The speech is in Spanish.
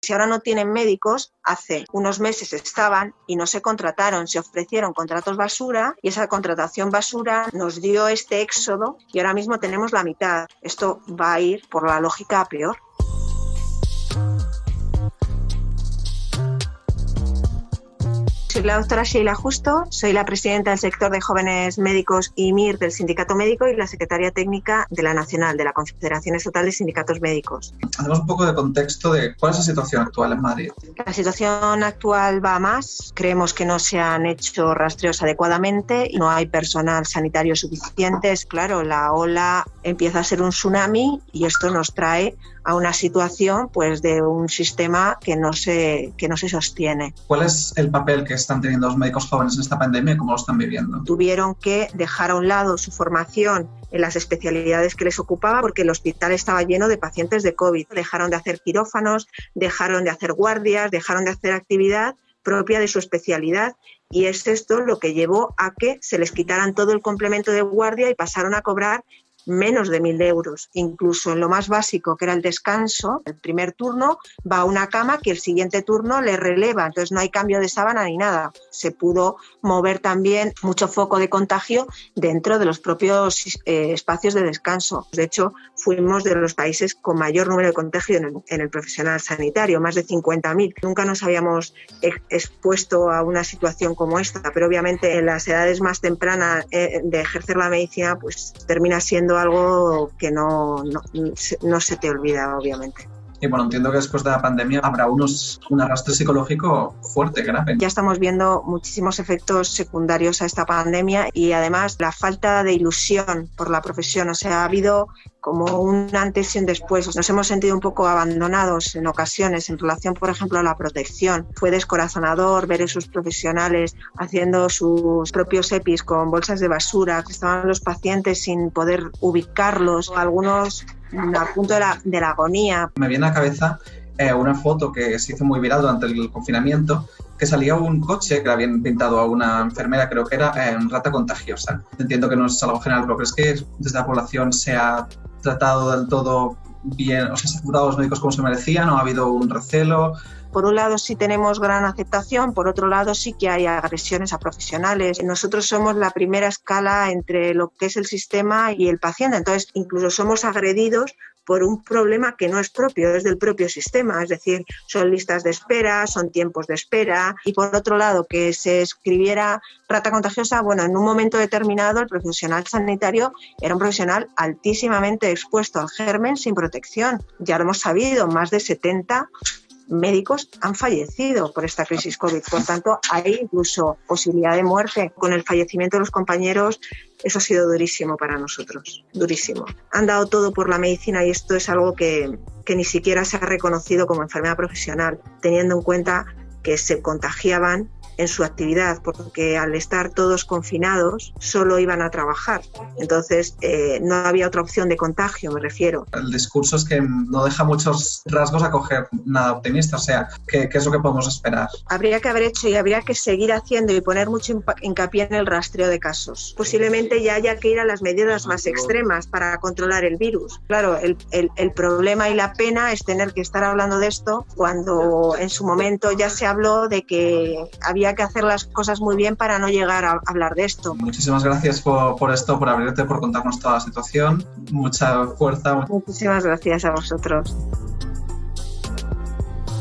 Si ahora no tienen médicos, hace unos meses estaban y no se contrataron, se ofrecieron contratos basura y esa contratación basura nos dio este éxodo y ahora mismo tenemos la mitad. Esto va a ir por la lógica a peor. Soy la doctora Sheila Justo, soy la presidenta del sector de jóvenes médicos y MIR del Sindicato Médico y la secretaria técnica de la Nacional, de la Confederación Estatal de Sindicatos Médicos. Hacemos un poco de contexto de cuál es la situación actual en Madrid. La situación actual va a más. Creemos que no se han hecho rastreos adecuadamente, no hay personal sanitario suficiente. Claro, la ola empieza a ser un tsunami y esto nos trae a una situación pues de un sistema que no se sostiene. ¿Cuál es el papel que están teniendo los médicos jóvenes en esta pandemia y cómo lo están viviendo? Tuvieron que dejar a un lado su formación en las especialidades que les ocupaba porque el hospital estaba lleno de pacientes de COVID. Dejaron de hacer quirófanos, dejaron de hacer guardias, dejaron de hacer actividad propia de su especialidad y es esto lo que llevó a que se les quitaran todo el complemento de guardia y pasaron a cobrar menos de 1.000 euros. Incluso en lo más básico, que era el descanso, el primer turno va a una cama que el siguiente turno le releva, entonces no hay cambio de sábana ni nada. Se pudo mover también mucho foco de contagio dentro de los propios espacios de descanso. De hecho, fuimos de los países con mayor número de contagio en el profesional sanitario, más de 50.000. Nunca nos habíamos expuesto a una situación como esta, pero obviamente en las edades más tempranas de ejercer la medicina, pues termina siendo algo que no se te olvida, obviamente. Y bueno, entiendo que después de la pandemia habrá un arrastre psicológico fuerte, grave. Ya estamos viendo muchísimos efectos secundarios a esta pandemia y además la falta de ilusión por la profesión. O sea, ha habido como un antes y un después. Nos hemos sentido un poco abandonados en ocasiones en relación, por ejemplo, a la protección. Fue descorazonador ver a esos profesionales haciendo sus propios EPIs con bolsas de basura, que estaban los pacientes sin poder ubicarlos, algunos al punto de la agonía. Me viene a la cabeza una foto que se hizo muy viral durante el confinamiento, que salía un coche que le habían pintado a una enfermera, creo que era rata contagiosa. Entiendo que no es algo general, pero ¿crees que desde la población se ha tratado del todo bien? O sea, ¿se han tratado a los médicos como se merecían o ha habido un recelo? Por un lado sí tenemos gran aceptación, por otro lado sí que hay agresiones a profesionales. Nosotros somos la primera escala entre lo que es el sistema y el paciente, entonces incluso somos agredidos por un problema que no es propio, es del propio sistema, es decir, son listas de espera, son tiempos de espera y por otro lado que se escribiera rata contagiosa, bueno, en un momento determinado el profesional sanitario era un profesional altísimamente expuesto al germen sin protección, ya lo hemos sabido, más de 70 médicos han fallecido por esta crisis COVID. Por tanto, hay incluso posibilidad de muerte. Con el fallecimiento de los compañeros, eso ha sido durísimo para nosotros, durísimo. Han dado todo por la medicina y esto es algo que ni siquiera se ha reconocido como enfermedad profesional, teniendo en cuenta que se contagiaban en su actividad, porque al estar todos confinados solo iban a trabajar. Entonces no había otra opción de contagio, me refiero. El discurso es que no deja muchos rasgos a coger nada optimista, o sea, ¿qué es lo que podemos esperar? Habría que haber hecho y habría que seguir haciendo y poner mucho hincapié en el rastreo de casos. Posiblemente ya haya que ir a las medidas más extremas para controlar el virus. Claro, el problema y la pena es tener que estar hablando de esto cuando en su momento ya se habló de que había que hacer las cosas muy bien para no llegar a hablar de esto. Muchísimas gracias por esto, por abrirte, por contarnos toda la situación. Mucha fuerza. Muchísimas gracias a vosotros.